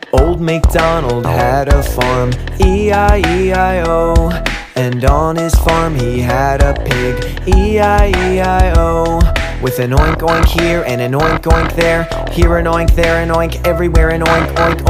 Old MacDonald had a farm, E-I-E-I-O. And on his farm he had a pig, E-I-E-I-O. With an oink oink here and an oink oink there, here an oink, there an oink, everywhere an oink oink oink.